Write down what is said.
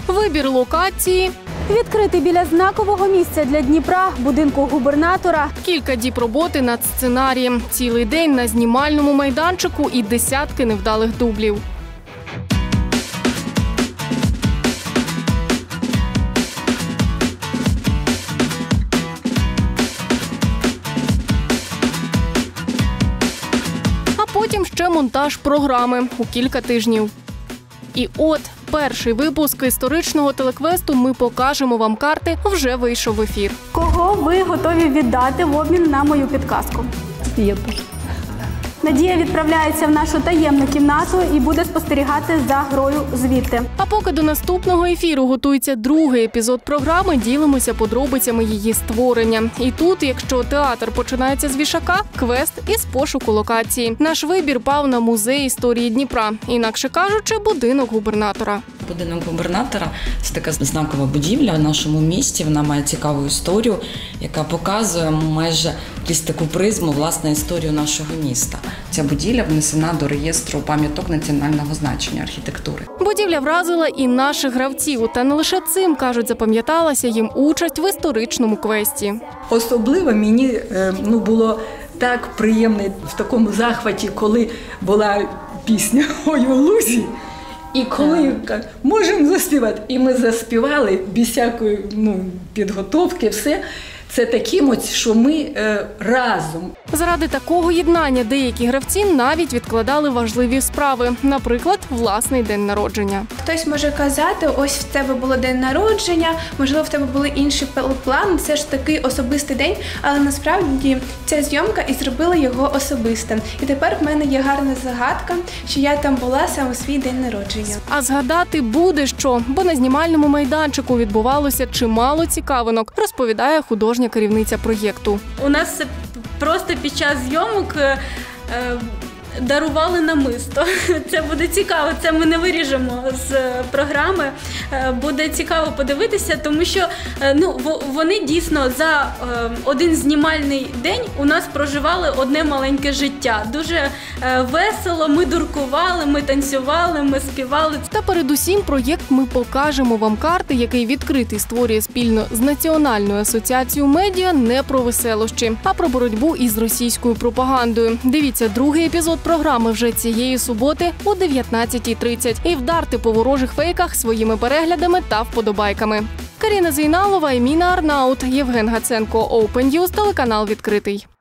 Вибір локації. Відкритий біля знакового місця для Дніпра, будинку губернатора. Кілька діб роботи над сценарієм. Цілий день на знімальному майданчику і десятки невдалих дублів. Потім ще монтаж програми у кілька тижнів. І от перший випуск історичного телеквесту «Ми покажемо вам карти» вже вийшов в ефір. Кого ви готові віддати в обмін на мою підказку? Надія відправляється в нашу таємну кімнату і буде спостерігати за грою звідти. А поки до наступного ефіру готується другий епізод програми, ділимося подробицями її створення. І тут, якщо театр починається з вішака, квест із пошуку локації. Наш вибір пав на музей історії Дніпра, інакше кажучи, будинок губернатора. Будинок губернатора – це така знакова будівля в нашому місті. Вона має цікаву історію, яка показує майже крізь таку призму, власне, історію нашого міста. Ця будівля внесена до реєстру пам'яток національного значення архітектури. Будівля вразила і наших гравців. Та не лише цим, кажуть, запам'яталася їм участь в історичному квесті. Особливо мені було так приємно в такому захваті, коли була пісня «Ой, у лузі». І коли можемо заспівати, і ми заспівали без всякої підготовки, все. Це такі, що ми разом. Заради такого єднання деякі гравці навіть відкладали важливі справи. Наприклад, власний день народження. Хтось може казати, ось в тебе було день народження, можливо, в тебе були інші плани, це ж такий особистий день, але насправді ця зйомка і зробила його особистим. І тепер в мене є гарна загадка, що я там була саме у свій день народження. А згадати буде що, бо на знімальному майданчику відбувалося чимало цікавинок, розповідає художня керівниця проєкту. У нас просто під час зйомок дарували намисто. Це буде цікаво, це ми не виріжемо з програми. Буде цікаво подивитися, тому що вони дійсно за один знімальний день у нас проживали одне маленьке життя. Дуже весело, ми дуркували, ми танцювали, ми співали. Та передусім проєкт «Ми покажемо вам карти», який відкритий створює спільно з Національною асоціацією медіа, не про веселощі, а про боротьбу із російською пропагандою. Дивіться другий епізод програми вже цієї суботи о 19:30. І вдарте по ворожих фейках своїми переглядами та вподобайками. Каріна Зейналова, Еміна Арнаут, Євген Гаценко, Open News, телеканал «Відкритий».